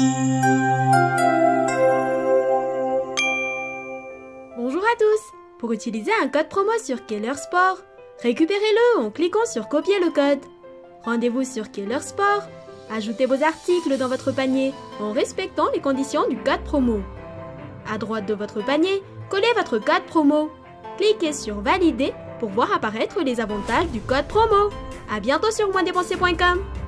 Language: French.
Bonjour à tous! Pour utiliser un code promo sur Keller Sport, récupérez-le en cliquant sur copier le code. Rendez-vous sur Keller Sport, ajoutez vos articles dans votre panier en respectant les conditions du code promo. À droite de votre panier, collez votre code promo. Cliquez sur valider pour voir apparaître les avantages du code promo. À bientôt sur moindépensier.com.